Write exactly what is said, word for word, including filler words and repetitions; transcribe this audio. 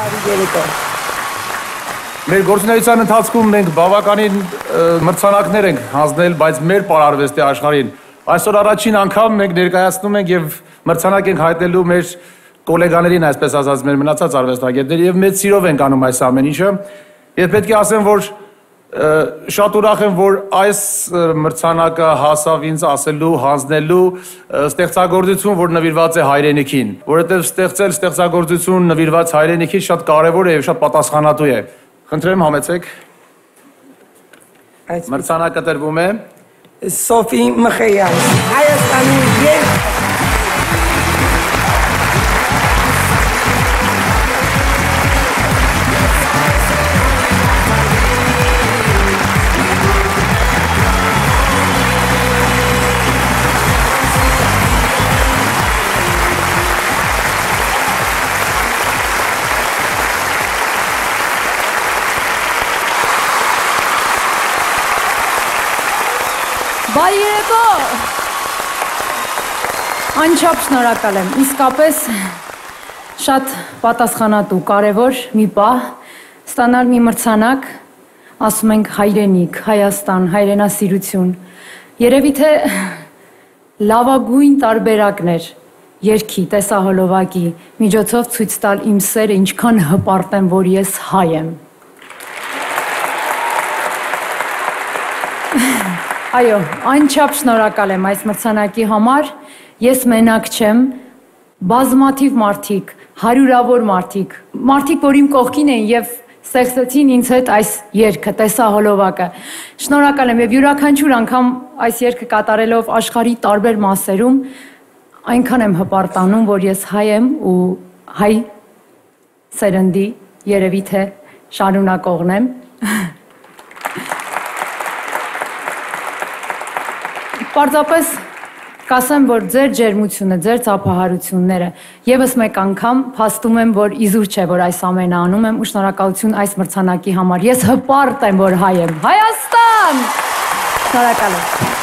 Մեր գործունեության ընթացքում մենք բավականին մրցանակներ ենք հանձնել, բայց մեր պարարվեստի աշխարհին այսօր առաջին անգամ մենք ներկայացնում ենք եւ մրցանակ ենք հայտնելու մեր գոլեգաներին, այսպես ասած, մեր մնացած արվեստագետների եւ մեծ սիրով ենք անում այս ամեն ինչը։ Եվ պետք է ասեմ, որ շատ ուրախ եմ, որ այս մրցանակը հասավ ինձ ասելու, հանձնելու ստեղծագործություն, որ նվիրված է հայրենիքին, որովհետև ստեղծել ստեղծագործություն նվիրված հայրենիքին շատ կարևոր է եւ շատ պատասխանատու է։ Խնդրեմ համեցեք։ Մրցանակը տրվում է Սոֆի Մխեյան, Հայաստանի եւ Բարի երեկո, անչափ շնորհակալ եմ, իսկապես շատ պատասխանատու, կարևոր մի պահ, ստանալ մի մրցանակ, ասում ենք հայրենիք, Հայաստան, հայրենասիրություն, երևի թե լավագույն տարբերակներ, երգի, տեսահոլովակի, միջոցով ցույց տալ իմ սերը, ինչքան հպարտ եմ, որ ես հայ եմ։ Այո, անչափ շնորհակալ եմ այս մրցանակի համար, ես մենակ չեմ, բազմաթիվ մարդիկ, հարյուրավոր մարդիկ, մարդիկ, որ իմ կողքին են և ստեղծեցին ինձ հետ այս երգը, տեսահոլովակը։ Շնորհակալ եմ և յուրաքանչյուր անգամ այս երգը կատարելով աշխարհի տարբեր մասերում, այնքան եմ հպարտանում, որ ես հայ եմ ու հայ սերնդի, երևի թե շարունակողն եմ։ Պարզապես կասեմ, որ ձեր ջերմությունը, ձեր ծափահարությունները եւս մեկ անգամ փաստում եմ, որ իզուր չէ, որ այս ամենը անում եմ ու շնորհակալություն այս մրցանակի համար։ Ես հպարտ եմ, որ հայ եմ։ Հայաստան! Շնորհակալ եմ։